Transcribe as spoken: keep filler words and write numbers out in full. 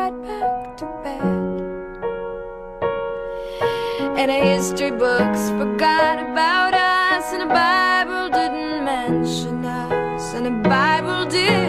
right back to bed. And the history books forgot about us, and the Bible didn't mention us, and the Bible did